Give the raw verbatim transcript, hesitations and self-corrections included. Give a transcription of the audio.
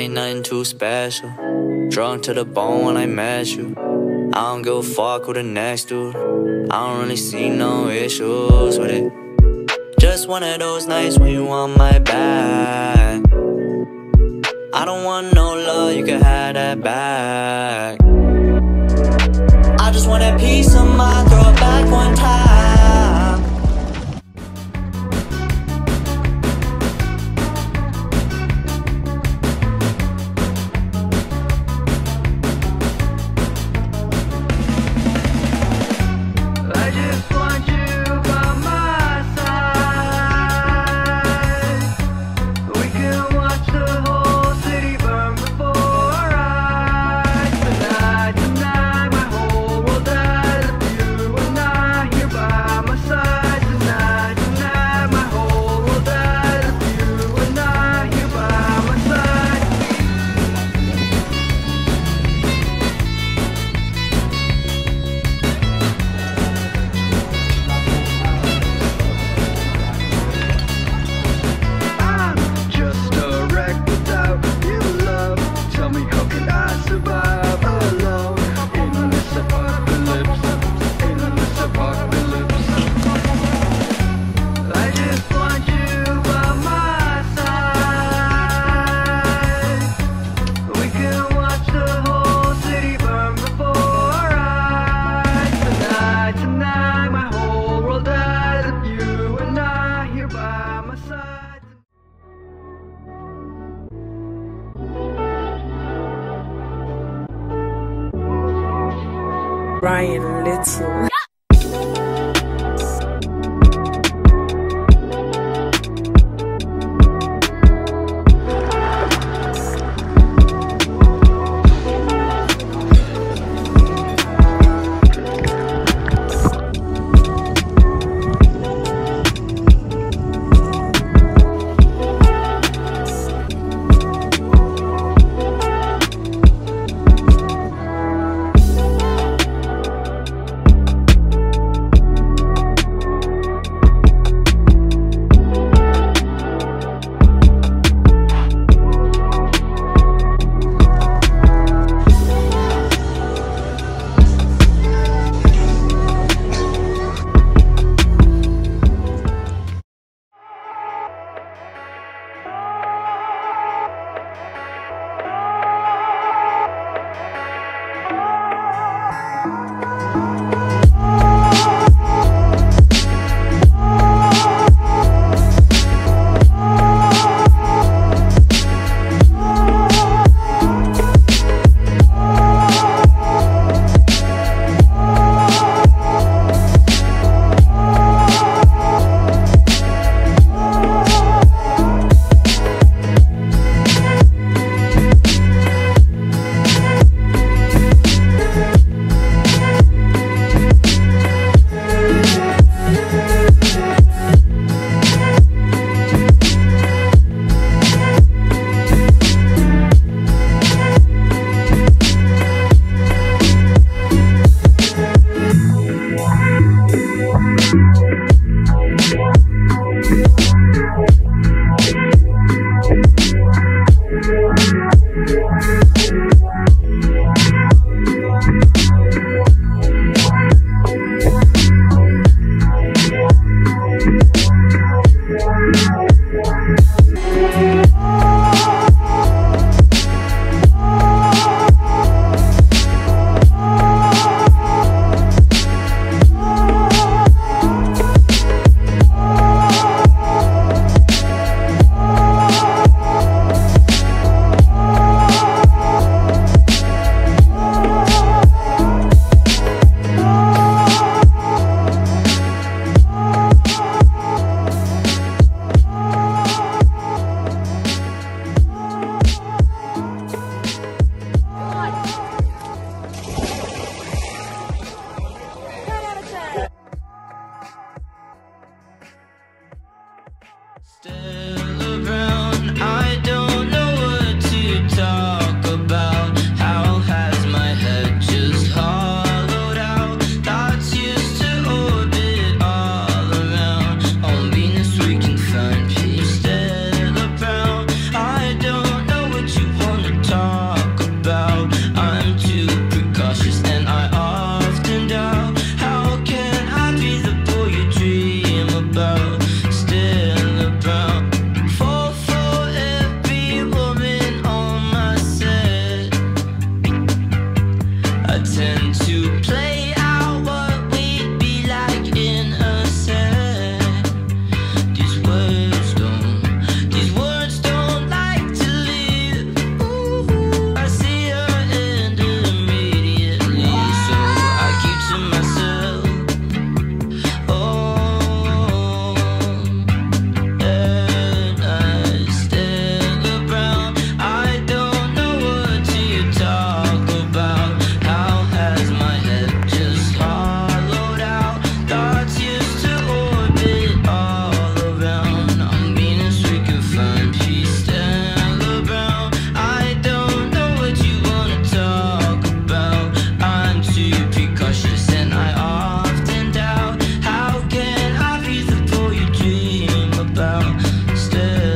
ain't nothing too special. Drunk to the bone when I met you. I don't give a fuck who the next dude. I don't really see no issues with it. Just one of those nights when you want my back. I don't want no love, you can have that back. I just want that piece of my, throw it back one time. I just want you by my side. We can watch the whole city burn before our eyes. Tonight, tonight, my whole world dies of you and I here by my side. Tonight, tonight, my whole world dies of you and I here by my side. I'm just a wreck without you, love. Tell me, how can I survive alone in this apocalypse? In this apocalypse. I just want you by my side. We can watch the whole city burn before our eyes. Tonight, tonight, my whole world dies of you and I here by my side. Ryan Little. yeah.